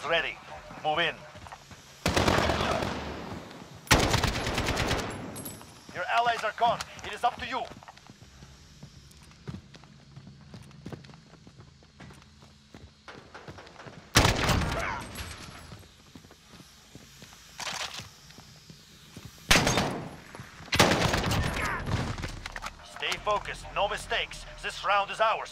Showers ready. Move in. Your allies are gone. It is up to you. Stay focused. No mistakes. This round is ours.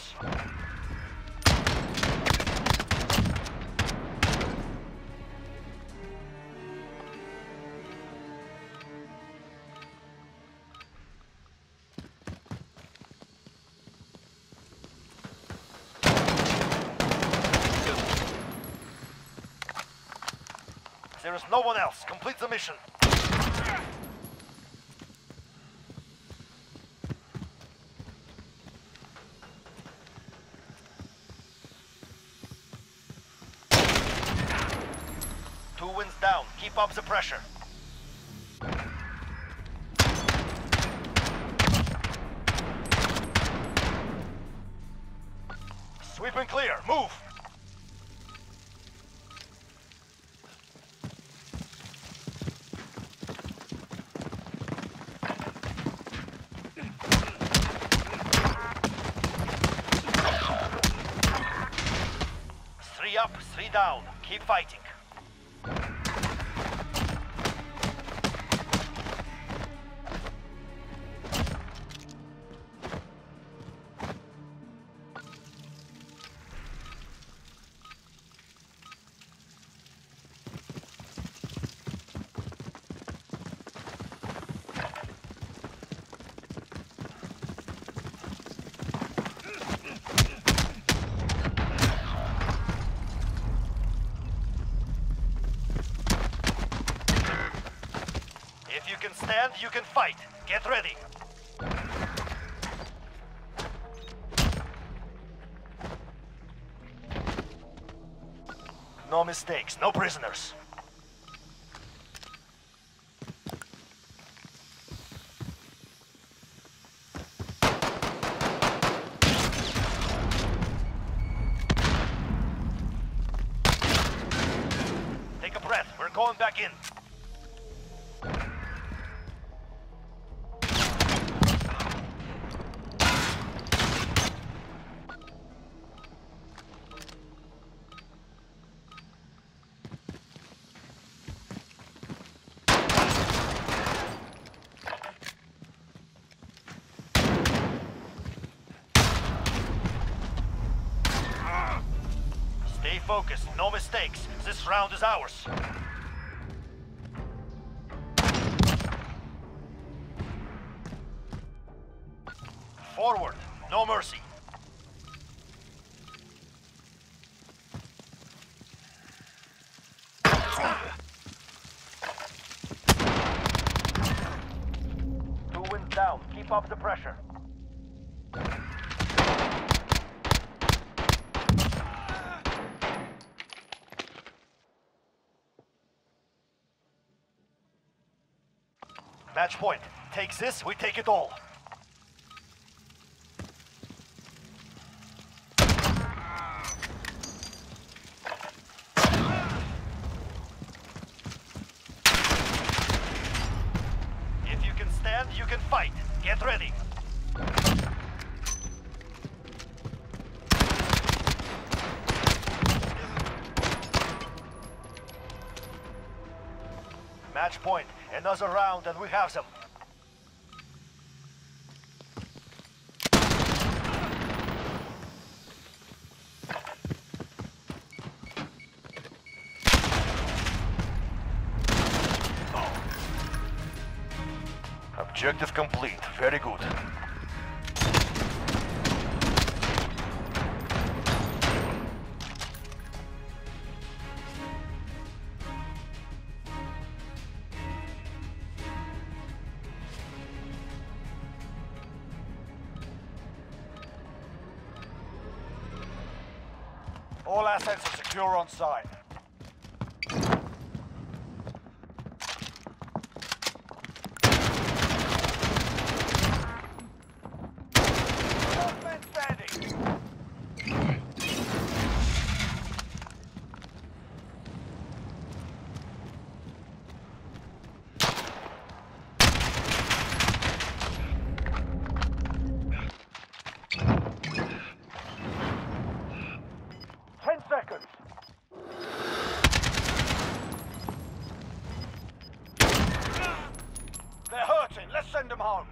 There is no one else. Complete the mission. Two wins down. Keep up the pressure. Sweep and clear. Move. Three up, three down. Keep fighting. If you can stand, you can fight. Get ready. No mistakes, no prisoners. Take a breath, we're going back in. Stay focused, no mistakes. This round is ours. Forward, no mercy. Two wins down, keep up the pressure. Match point. Takes this, we take it all. If you can stand, you can fight. Get ready. Match point. Another round and we have them. Objective complete. Very good. All assets are secure on site. home.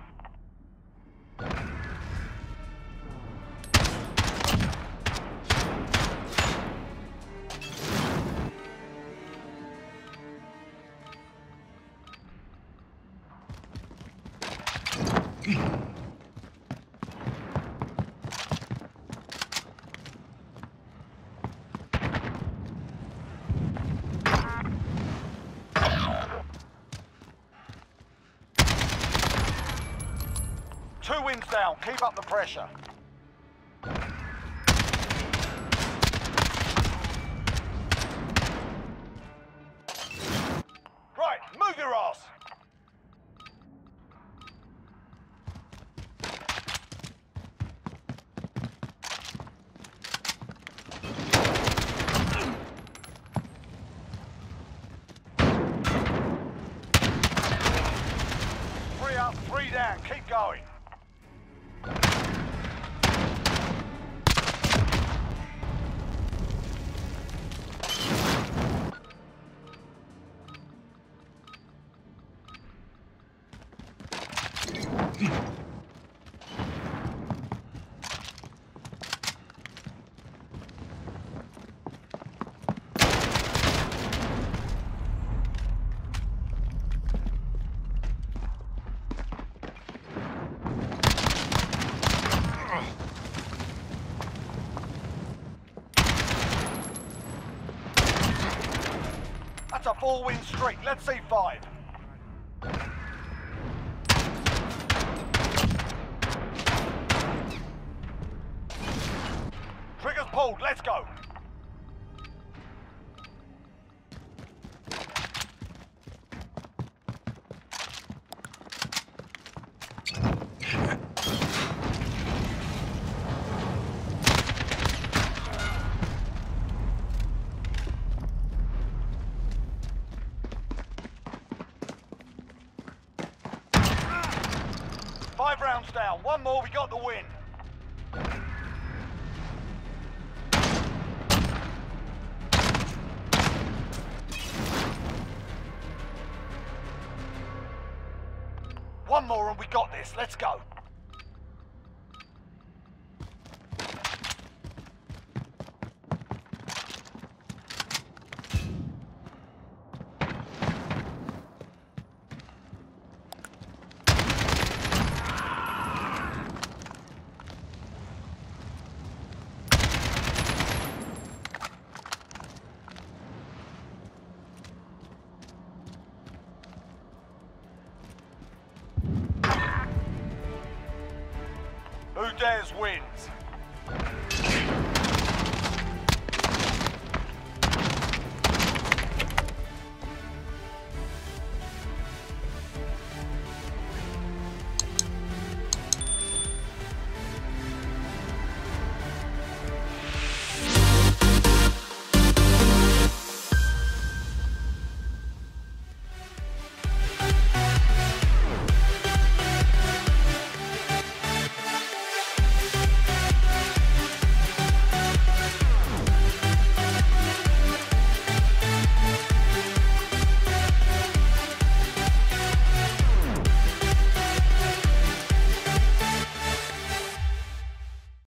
Two wins down. Keep up the pressure. Right, move your ass. Three up, three down. Keep going. That's a 4-win streak. Let's see 5. Triggers pulled. Let's go. Five rounds down. One more, we got the win. One more and we got this. Let's go. Who dares wins.